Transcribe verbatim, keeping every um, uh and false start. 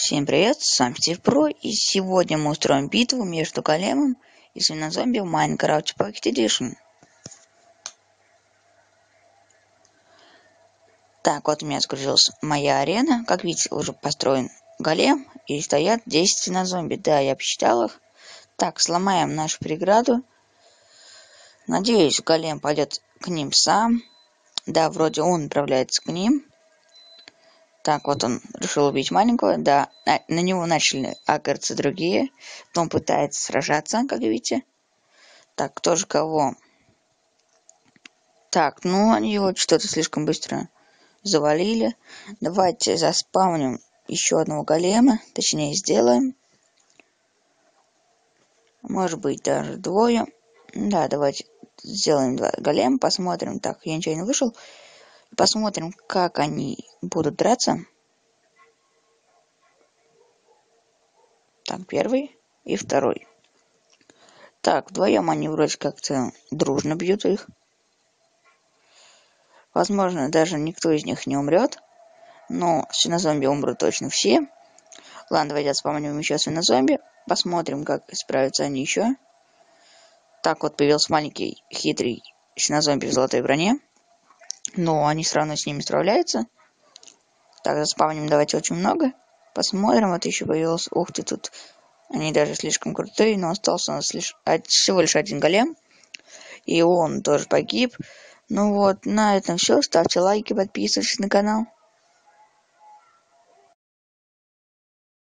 Всем привет, с вами Стив Про, и сегодня мы устроим битву между големом и свинозомби в Minecraft Pocket Edition. Так, вот у меня загрузилась моя арена. Как видите, уже построен голем и стоят десять свинозомби. Да, я посчитал их. Так, сломаем нашу преграду. Надеюсь, голем пойдет к ним сам. Да, вроде он направляется к ним. Так, вот он решил убить маленького, да, на, на него начали агриться другие, но он пытается сражаться, как видите. Так, кто же кого? Так, ну они его что-то слишком быстро завалили. Давайте заспавним еще одного голема, точнее сделаем. Может быть даже двое. Да, давайте сделаем два голема, посмотрим. Так, я ничего не вышел. Посмотрим, как они будут драться. Так, первый и второй. Так, вдвоем они вроде как-то дружно бьют их. Возможно, даже никто из них не умрет. Но свинозомби умрут точно все. Ладно, давайте заспавним еще свинозомби. Посмотрим, как справятся они еще. Так, вот появился маленький хитрый свинозомби в золотой броне. Но они все равно с ними справляются. Так, заспавним давайте очень много. Посмотрим, вот еще появился. Ух ты, тут они даже слишком крутые, но остался у нас лишь, всего лишь один голем. И он тоже погиб. Ну вот, на этом все. Ставьте лайки, подписывайтесь на канал.